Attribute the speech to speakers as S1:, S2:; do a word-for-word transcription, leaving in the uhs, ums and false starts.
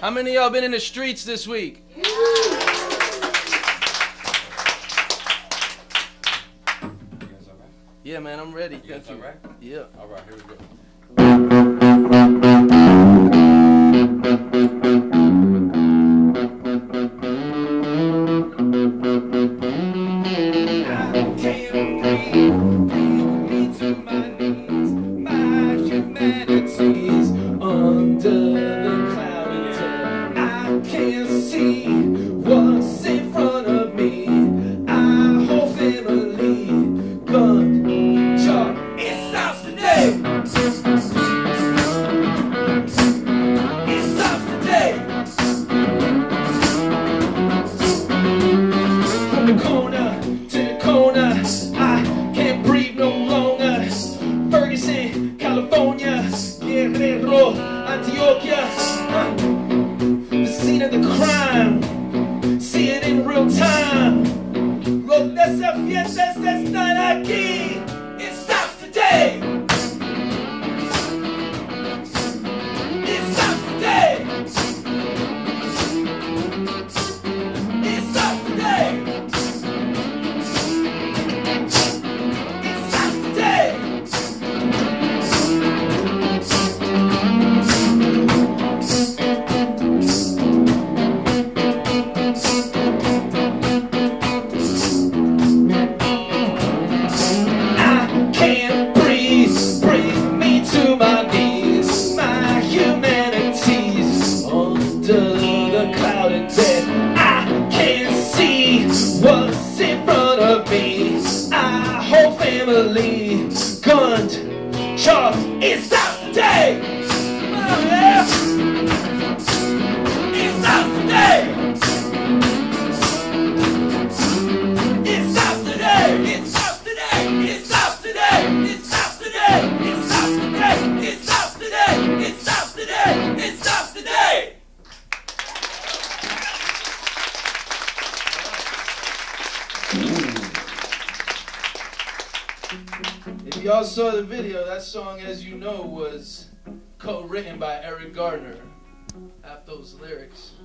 S1: How many of y'all been in the streets this week?
S2: Yeah.
S1: You
S3: guys all right?
S1: Yeah, man, I'm ready.
S3: You guys all right?
S1: Yeah.
S3: All right, here we go.
S1: Antioquia, the scene of the crime, see it in real time. Los desafiantes están aquí, it stops today. It stops today. It stops today. It stops today. What's in front of me? Our whole family gunned, charged. It stops today. Oh, yeah. It stops today. It stops today. It stops today. It stops today. It stops today. It stops today. It stops today. It stops today. It stops today. If y'all saw the video, that song, as you know, was co-written by Eric Gardner. Have those lyrics.